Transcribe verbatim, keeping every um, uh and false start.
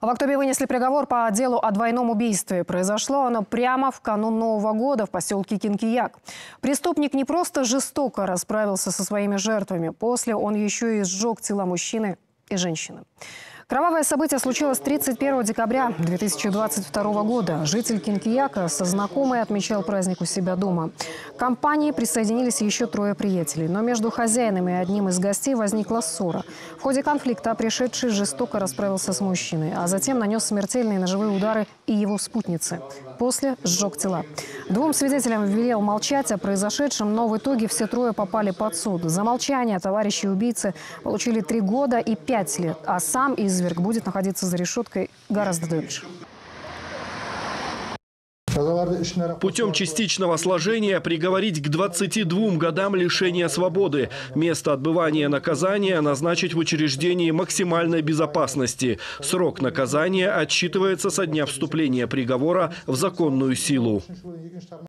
В Актобе вынесли приговор по делу о двойном убийстве. Произошло оно прямо в канун Нового года в поселке Кинкияк. Преступник не просто жестоко расправился со своими жертвами. После он еще и сжег тела мужчины и женщины. Кровавое событие случилось тридцать первого декабря две тысячи двадцать второго года. Житель Кинкияка со знакомой отмечал праздник у себя дома. К компании присоединились еще трое приятелей. Но между хозяином и одним из гостей возникла ссора. В ходе конфликта пришедший жестоко расправился с мужчиной, а затем нанес смертельные ножевые удары и его спутнице. После сжег тела. Двум свидетелям велел молчать о произошедшем, но в итоге все трое попали под суд. За молчание товарищи убийцы получили три года и пять лет, а сам изверг будет находиться за решеткой гораздо дольше. Путем частичного сложения приговорить к двадцати двум годам лишения свободы. Место отбывания наказания назначить в учреждении максимальной безопасности. Срок наказания отсчитывается со дня вступления приговора в законную силу.